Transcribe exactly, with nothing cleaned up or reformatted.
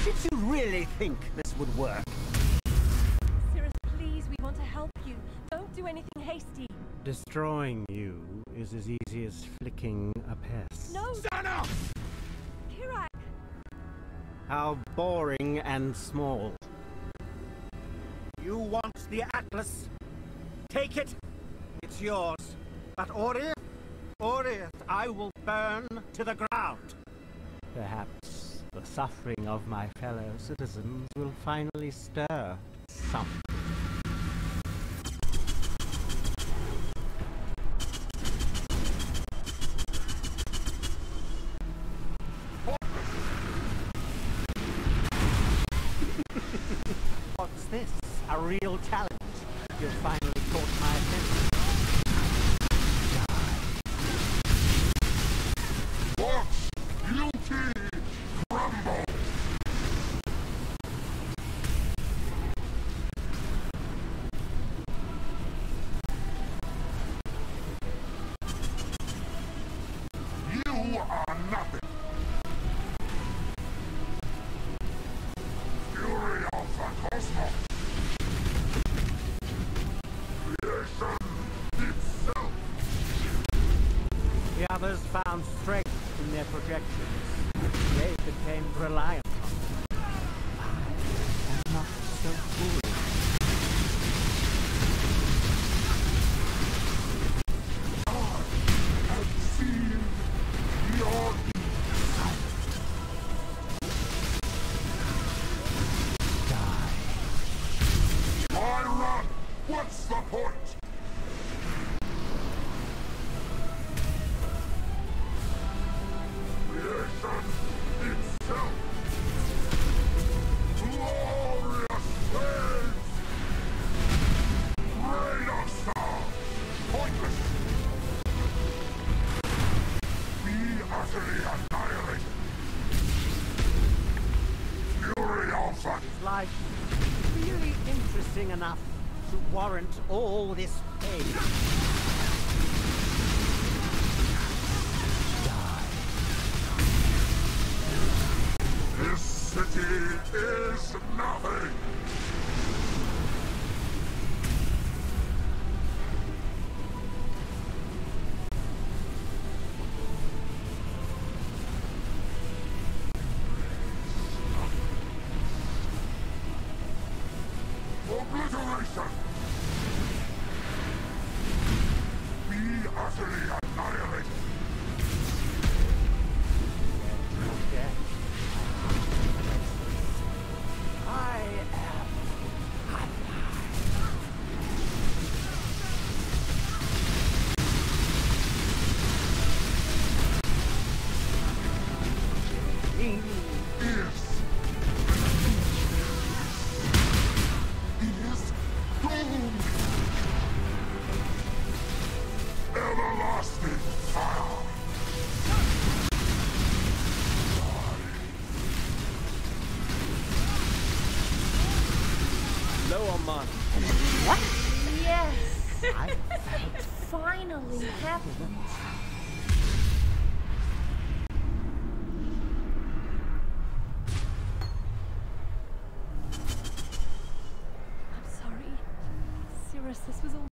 Did you really think this would work? Sirus, please, we want to help you. Don't do anything hasty. Destroying you is as easy as flicking a pest. No! Sana! Kirak! How boring and small. You want the Atlas? Take it. It's yours. But Oriath, Oriath, I will burn to the ground. Perhaps the suffering of my fellow citizens will finally stir something. What's this? A real challenge? You've finally caught my attention. Watch guilty crumble! You are nothing! Fury of the cosmos! Creation itself! The others found strength in their projections. They became reliant on them. I am not so foolish. I have seen your insight. Die. Why run? What's the point? Creation itself! Glorious waves! Radar star! Pointless! Be utterly annihilated! Fury Alpha! Is life really interesting enough to warrant all this pain? This city is nothing! Obliteration! Be utterly annihilated! Death. I am alive. King Is. Is doomed. Everlasting fire. low on money. Yes! I It finally happened.